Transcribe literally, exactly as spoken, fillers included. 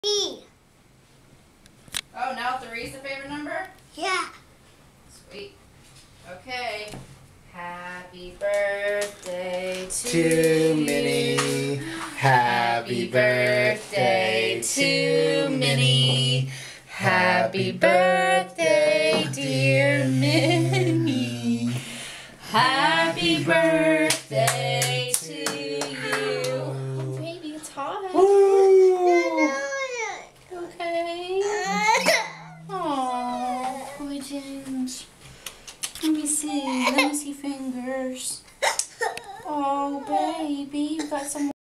E. Oh, now three's the favorite number? Yeah. Sweet. Okay. Happy birthday to, to Minnie. Happy birthday to Minnie. Happy birthday, dear Minnie. Happy birthday to you. Oh, baby, it's hot. Woo! Okay. Oh, boy, James. Let me see. Let me see fingers. Oh, baby, you got some.